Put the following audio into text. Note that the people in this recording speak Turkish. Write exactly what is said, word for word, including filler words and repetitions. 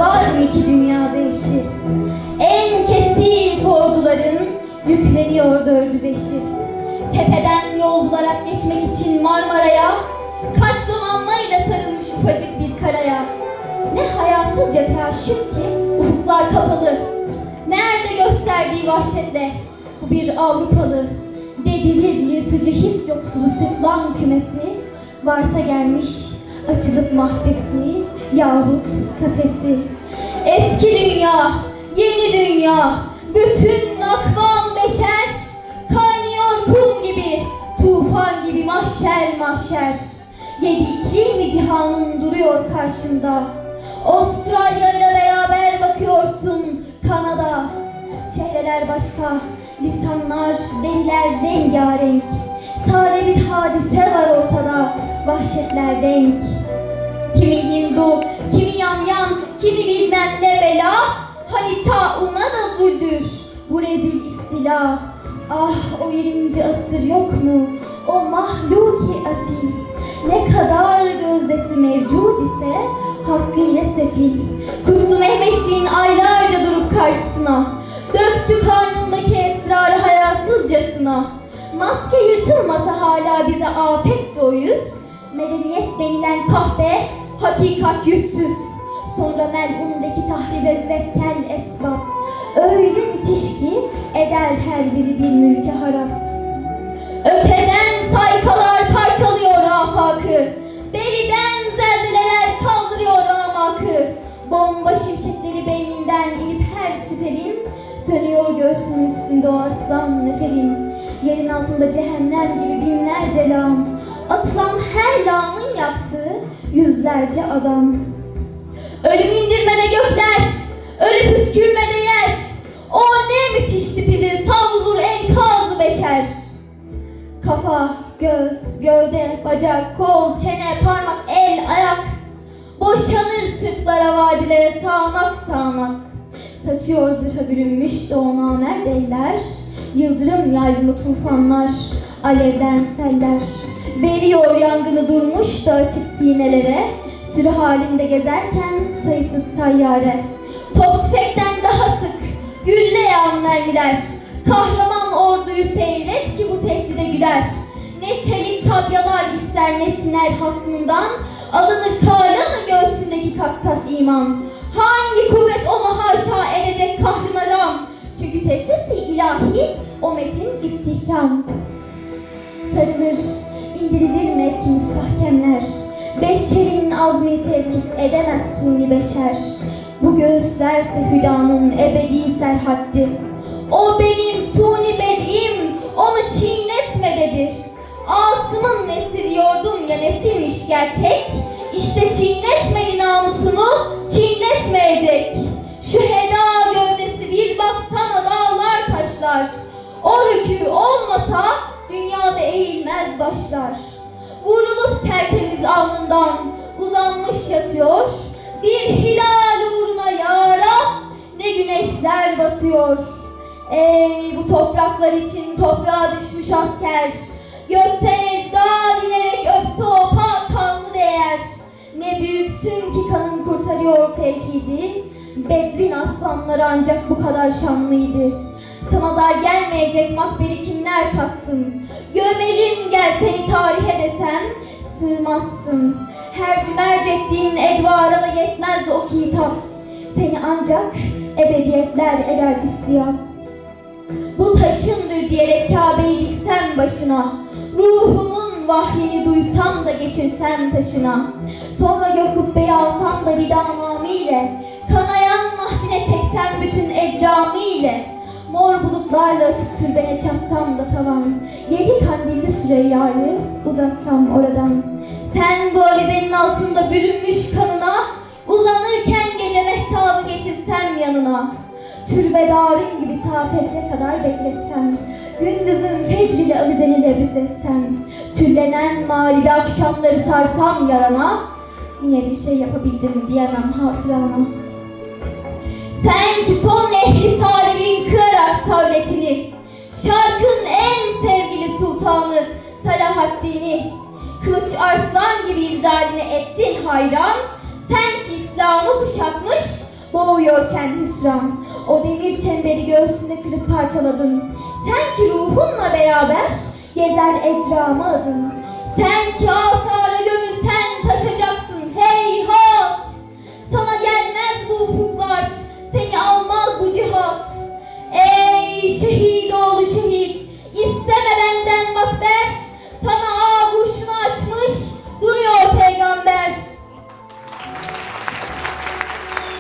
var mı ki dünyada eşi? En kesif orduların yükleniyor dördü beşi. Tepeden yol bularak geçmek için Marmara'ya, kaç donanmayla sarılmış ufacık bir karaya. Ne hayasızca teaşüp ki ufuklar kapalı. Nerede gösterdiği vahşetle bu bir Avrupalı. Dedirir yırtıcı his yoksulu sırtlan kümesi. Varsa gelmiş açılıp mahbesi yahut kafesi. Eski dünya, yeni dünya, bütün akvam beşer kaynıyor kum gibi, tufan gibi mahşer mahşer. Yedi iklimi cihanın duruyor karşında. Avustralya ile beraber bakıyorsun Kanada. Çehreler başka, lisanlar, deliler rengarenk. Sade bir hadise var ortada, vahşetler denk. Kimi Hindu, kimi yamyam, kimi bilmem ne bela. Hani tauna da zuldür bu rezil istila. Ah o yirminci asır yok mu o mahluki asil? Ne kadar gözdesi mevcud ise hakkıyla sefil. Kustu Mehmetciğin aylarca durup karşısına. Döktü karnındaki esrarı hayasızcasına. Maske yırtılmasa hala bize afet doyuz. Medeniyet denilen kahpe hakikat yüzsüz. Sonra mel'undaki tahribe müvekkel esbab. Öyle müthiş ki eder her biri bir mülke harap. Öteden saykalar parçalıyor afakı. Beriden zelzeleler kaldırıyor amakı. Bomba şimşekleri beyninden inip her siperin. Sönüyor göğsünün üstünde o arslan neferin. Yerin altında cehennem gibi binlerce lağım. Atılan her lağımın yaktığı yüzlerce adam. Ölüm indirmede gökler, ölü püskürmede yer. O ne müthiş tipidir, savrulur enkazı beşer. Kafa, göz, gövde, bacak, kol, çene, parmak, el, ayak. Boşanır sırtlara, vadilere sağanak sağanak. Saçıyor zırha bürünmüş doğunamer eller. Yıldırım yaygını tufanlar, alevden seller. Veriyor yangını durmuş da açık sinelere. Sürü halinde gezerken sayısız tayyare. Top tüfekten daha sık gülle yağan mermiler. Kahraman orduyu seyret ki bu tehdide güler. Ne çelik tabyalar ister ne siner hasmından. Alınır kâyanı göğsündeki kat kat iman. Hangi kuvvet onu haşa edecek kahrına ram? Çünkü tesisi ilahi o metin istihkam. Sarılır, indirilir mevki müstahkemler. Beşerin azmi tevkif edemez suni beşer. Bu göğüslerse hüdanın ebedi serhaddi. O benim suni bed'im, onu çiğnetme dedi. Asım'ın nesli diyordum ya nesilmiş gerçek. İşte çiğnetmedi namusunu, çiğnetmeyecek. Şu heda gövdesi bir baksana dağlar taşlar. O rükû olmasa dünyada eğilmez başlar. Vurulup tertemiz alnından uzanmış yatıyor. Bir hilal uğruna ya Rab ne güneşler batıyor. Ey bu topraklar için toprağa düşmüş asker. Gökten ecda dinerek öpse o pak kanlı değer. Ne büyüksün ki kanın kurtarıyor tevhidi. Bedrin aslanları ancak bu kadar şanlıydı. Sana dar gelmeyecek makberi kimler kassın? Gömelim gel seni tarihe desem sığmazsın. Her cümerc ettiğin edvara da yetmez o kitap. Seni ancak ebediyetler eder istiyap. Bu taşındır diyerek Kabe'yi diksem başına. Ruhumun vahyini duysam da geçirsem taşına. Sonra gök kubbeyi alsam da ridamamiyle. Kanayan mahdine çeksem bütün ecramiyle. Mor bulutlarla açık türbene çatsam da tavan. Yedi kandilli Süreyya'yı uzatsam oradan. Sen bu alizenin altında bürünmüş kanına. Uzanırken gece mehtabı geçirsem yanına. Türbedarın gibi ta fecre kadar bekletsem. Gündüzün fecriyle avizeni lebriz etsem. Tüllenen mağribi akşamları sarsam yarana. Yine bir şey yapabildim diyemem hatırama. Sen ki son ehli salibin kırarak savletini, şarkın en sevgili sultanı Salahaddin'i, kılıç arslan gibi icdadine ettin hayran. Sen ki İslam'ı kuşatmış boğuyorken hüsran. O demir çemberi göğsünde kırıp parçaladın. Sen ki ruhunla beraber gezer ecrama adın. Sen ki asar